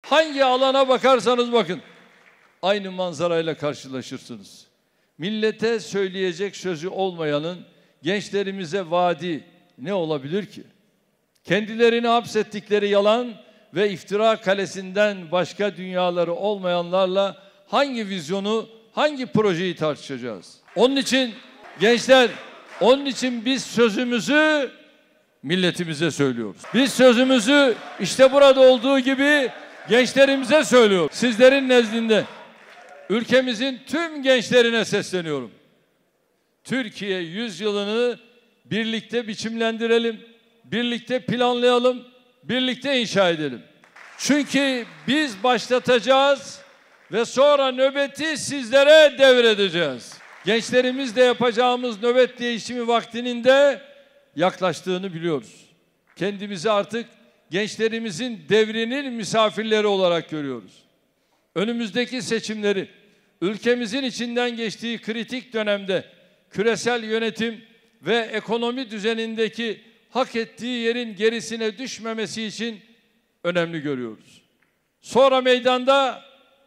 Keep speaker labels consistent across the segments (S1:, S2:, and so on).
S1: Hangi alana bakarsanız bakın, aynı manzarayla karşılaşırsınız. Millete söyleyecek sözü olmayanın gençlerimize vaadi ne olabilir ki? Kendilerini hapsettikleri yalan ve iftira kalesinden başka dünyaları olmayanlarla hangi vizyonu, hangi projeyi tartışacağız? Onun için gençler, onun için biz sözümüzü milletimize söylüyoruz. Biz sözümüzü işte burada olduğu gibi gençlerimize söylüyoruz. Sizlerin nezdinde ülkemizin tüm gençlerine sesleniyorum. Türkiye yüzyılını birlikte biçimlendirelim, birlikte planlayalım, birlikte inşa edelim. Çünkü biz başlatacağız ve sonra nöbeti sizlere devredeceğiz. Gençlerimizle yapacağımız nöbet değişimi vaktinin de yaklaştığını biliyoruz. Kendimizi artık gençlerimizin devrinin misafirleri olarak görüyoruz. Önümüzdeki seçimleri ülkemizin içinden geçtiği kritik dönemde küresel yönetim ve ekonomi düzenindeki hak ettiği yerin gerisine düşmemesi için önemli görüyoruz. Sonra meydanda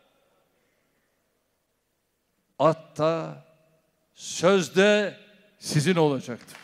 S1: atta, sözde sizin olacaktır.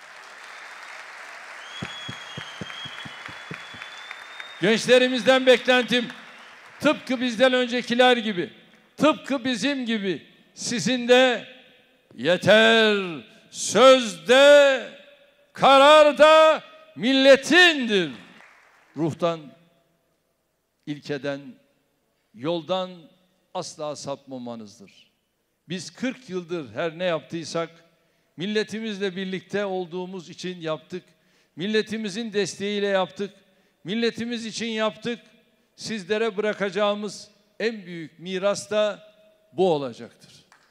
S1: Gençlerimizden beklentim tıpkı bizden öncekiler gibi, tıpkı bizim gibi sizin de yeter, sözde, kararda milletindir. Ruhtan, ilkeden, yoldan asla sapmamanızdır. Biz 40 yıldır her ne yaptıysak milletimizle birlikte olduğumuz için yaptık. Milletimizin desteğiyle yaptık. Milletimiz için yaptık. Sizlere bırakacağımız en büyük miras da bu olacaktır.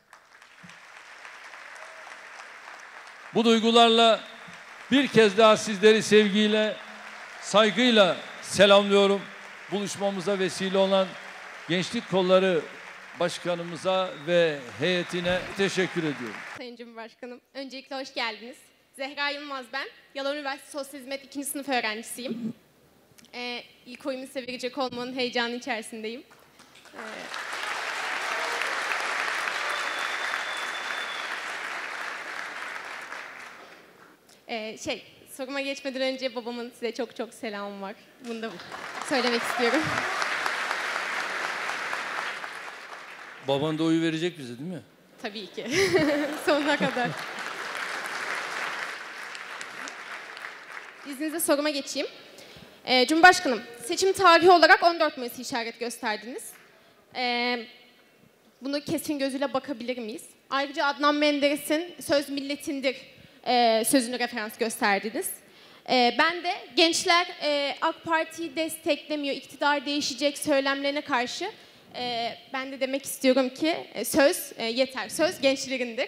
S1: Bu duygularla bir kez daha sizleri sevgiyle, saygıyla selamlıyorum. Buluşmamıza vesile olan Gençlik Kolları Başkanımıza ve heyetine teşekkür ediyorum.
S2: Sayın Cumhurbaşkanım, öncelikle hoş geldiniz. Zehra Yılmaz ben. Yalova'da Üniversitesi Sosyal Hizmet 2. sınıf öğrencisiyim. İlk oyumu size verecek olmanın heyecanı içerisindeyim. Soruma geçmeden önce babamın size çok çok selamı var. Bunu da söylemek istiyorum.
S1: Baban da oyu verecek bize değil mi?
S2: Tabii ki. Sonuna kadar. İzninizle soruma geçeyim. Cumhurbaşkanım, seçim tarihi olarak 14 Mayıs'ı işaret gösterdiniz. Bunu kesin gözüyle bakabilir miyiz? Ayrıca Adnan Menderes'in söz milletindir sözünü referans gösterdiniz. Ben de gençler AK Parti'yi desteklemiyor, iktidar değişecek söylemlerine karşı ben de demek istiyorum ki söz yeter, söz gençlerindir.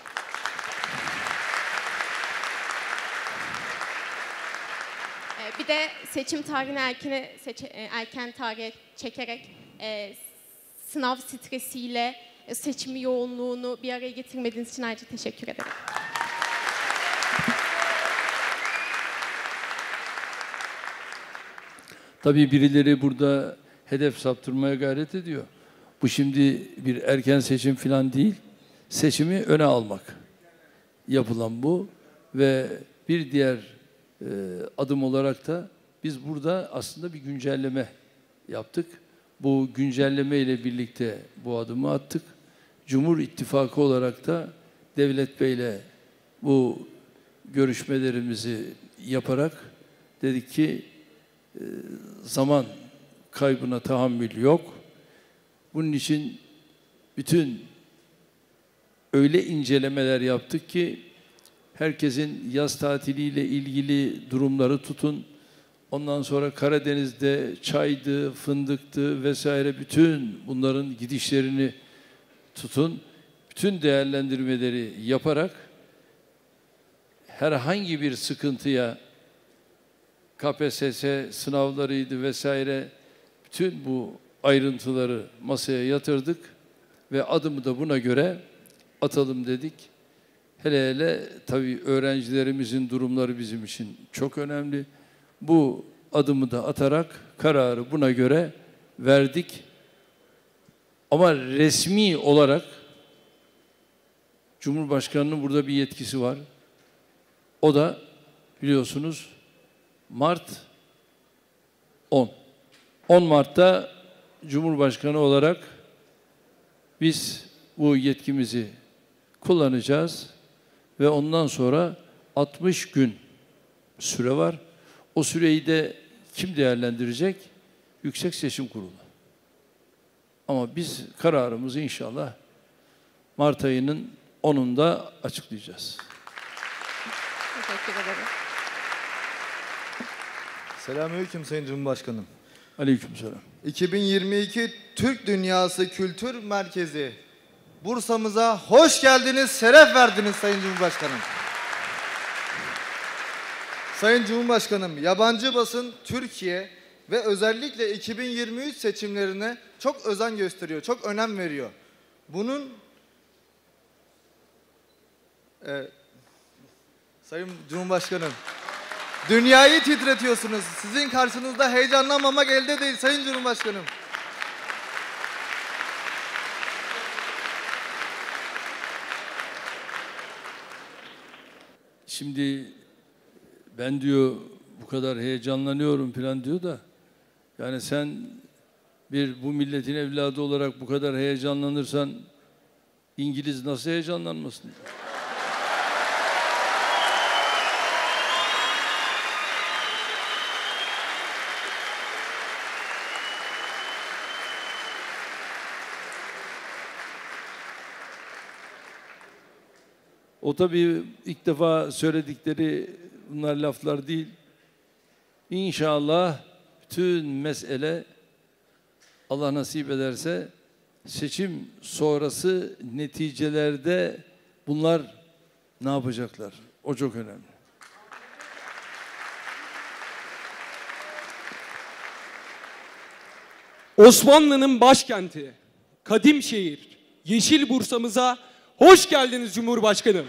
S2: Bir de seçim tarihini erken tarihe çekerek sınav stresiyle seçim yoğunluğunu bir araya getirmediğiniz için ayrıca teşekkür ederim.
S1: Tabii birileri burada hedef saptırmaya gayret ediyor. Bu şimdi bir erken seçim falan değil, seçimi öne almak yapılan bu ve bir diğer adım olarak da biz burada aslında bir güncelleme yaptık. Bu güncelleme ile birlikte bu adımı attık. Cumhur İttifakı olarak da Devlet Bey'le bu görüşmelerimizi yaparak dedik ki zaman kaybına tahammül yok. Bunun için bütün öyle incelemeler yaptık ki herkesin yaz tatiliyle ilgili durumları tutun. Ondan sonra Karadeniz'de çaydı, fındıktı vesaire bütün bunların gidişlerini tutun. Bütün değerlendirmeleri yaparak herhangi bir sıkıntıya KPSS sınavlarıydı vesaire bütün bu ayrıntıları masaya yatırdık ve adımı da buna göre atalım dedik. Hele hele tabii öğrencilerimizin durumları bizim için çok önemli. Bu adımı da atarak kararı buna göre verdik. Ama resmi olarak Cumhurbaşkanı'nın burada bir yetkisi var. O da biliyorsunuz Mart 10. 10 Mart'ta Cumhurbaşkanı olarak biz bu yetkimizi kullanacağız ve ondan sonra 60 gün süre var. O süreyi de kim değerlendirecek? Yüksek Seçim Kurulu. Ama biz kararımızı inşallah Mart ayının 10'unda açıklayacağız.
S2: Teşekkür ederim.
S3: Selamünaleyküm Sayın Cumhurbaşkanım.
S1: Aleykümselam.
S3: 2022 Türk Dünyası Kültür Merkezi Bursa'mıza hoş geldiniz, şeref verdiniz Sayın Cumhurbaşkanım. Sayın Cumhurbaşkanım, yabancı basın Türkiye ve özellikle 2023 seçimlerine çok özen gösteriyor, çok önem veriyor. Bunun Sayın Cumhurbaşkanım, dünyayı titretiyorsunuz. Sizin karşınızda heyecanlanmamak elde değil Sayın Cumhurbaşkanım.
S1: Şimdi ben diyor bu kadar heyecanlanıyorum falan diyor da yani sen bu milletin evladı olarak bu kadar heyecanlanırsan İngiliz nasıl heyecanlanmasın? O tabii ilk defa söyledikleri bunlar laflar değil. İnşallah bütün mesele Allah nasip ederse seçim sonrası neticelerde bunlar ne yapacaklar? O çok önemli.
S4: Osmanlı'nın başkenti, kadim şehir, Yeşil Bursa'mıza hoş geldiniz Cumhurbaşkanım.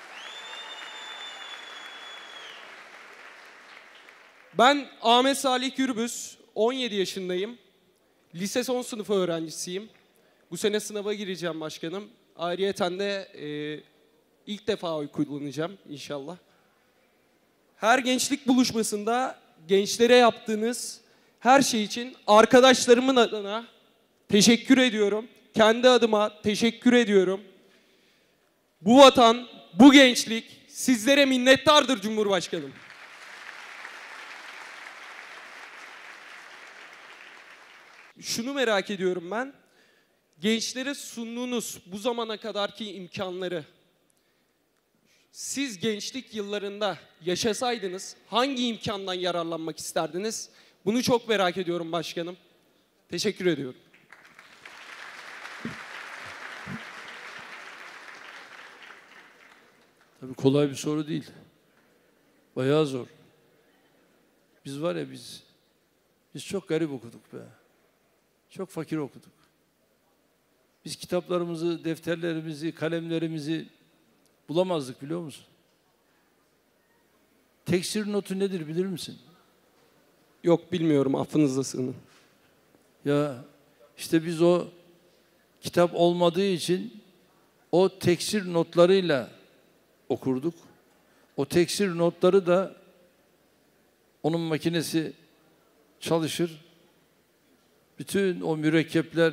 S4: Ben Ahmet Salih Gürbüz, 17 yaşındayım. Lise son sınıfı öğrencisiyim. Bu sene sınava gireceğim başkanım. Ayrıyeten de ilk defa oy kullanacağım inşallah. Her gençlik buluşmasında gençlere yaptığınız her şey için arkadaşlarımın adına teşekkür ediyorum. Kendi adıma teşekkür ediyorum. Bu vatan, bu gençlik sizlere minnettardır Cumhurbaşkanım. Şunu merak ediyorum ben. Gençlere sunduğunuz bu zamana kadarki imkanları siz gençlik yıllarında yaşasaydınız hangi imkandan yararlanmak isterdiniz? Bunu çok merak ediyorum başkanım. Teşekkür ediyorum.
S1: Tabii kolay bir soru değil. Bayağı zor. Biz var ya biz çok garip okuduk be. Çok fakir okuduk. Biz kitaplarımızı, defterlerimizi, kalemlerimizi bulamazdık biliyor musun? Teksir notu nedir bilir misin?
S4: Yok bilmiyorum, affınıza sığının.
S1: Ya işte biz o kitap olmadığı için o teksir notlarıyla okurduk. O teksir notları da onun makinesi çalışır. Bütün o mürekkepler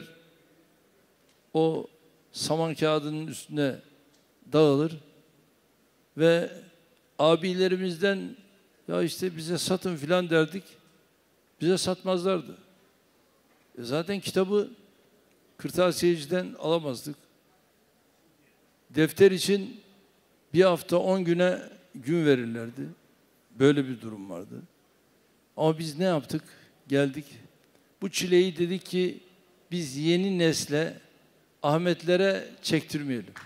S1: o saman kağıdının üstüne dağılır ve abilerimizden ya işte bize satın filan derdik. Bize satmazlardı. Zaten kitabı kırtasiyeciden alamazdık. Defter için bir hafta 10 güne gün verirlerdi. Böyle bir durum vardı. Ama biz ne yaptık? Geldik. Bu çileyi dedik ki biz yeni nesle, Ahmetlere çektirmeyelim.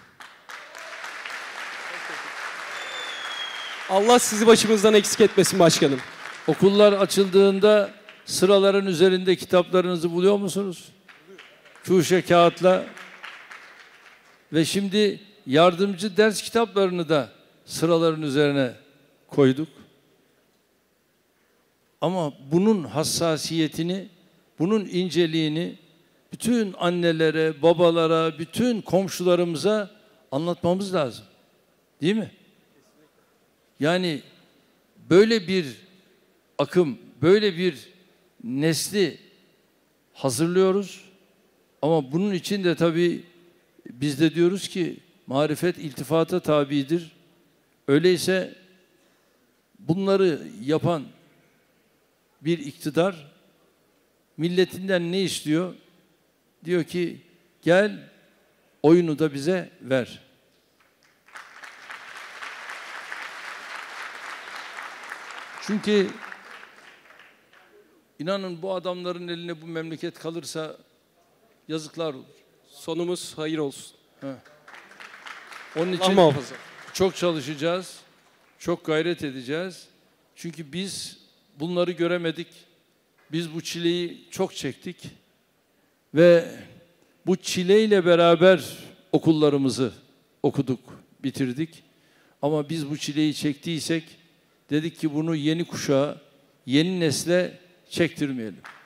S4: Allah sizi başımızdan eksik etmesin başkanım.
S1: Okullar açıldığında sıraların üzerinde kitaplarınızı buluyor musunuz? Kuşe kağıtla. Ve şimdi yardımcı ders kitaplarını da sıraların üzerine koyduk. Ama bunun hassasiyetini bunun inceliğini bütün annelere, babalara, bütün komşularımıza anlatmamız lazım. Değil mi? Yani böyle bir akım, böyle bir nesli hazırlıyoruz. Ama bunun için de tabii biz de diyoruz ki marifet iltifata tabidir. Öyleyse bunları yapan bir iktidar milletinden ne istiyor? Diyor ki gel oyunu da bize ver. Çünkü inanın bu adamların eline bu memleket kalırsa yazıklar olur.
S4: Sonumuz hayır olsun.
S1: Onun
S4: Allah
S1: için
S4: muhafaza.
S1: çok çalışacağız, çok gayret edeceğiz. Çünkü biz bunları göremedik. Biz bu çileyi çok çektik. Ve bu çileyle beraber okullarımızı okuduk, bitirdik. Ama biz bu çileyi çektiysek dedik ki bunu yeni kuşağa, yeni nesle çektirmeyelim.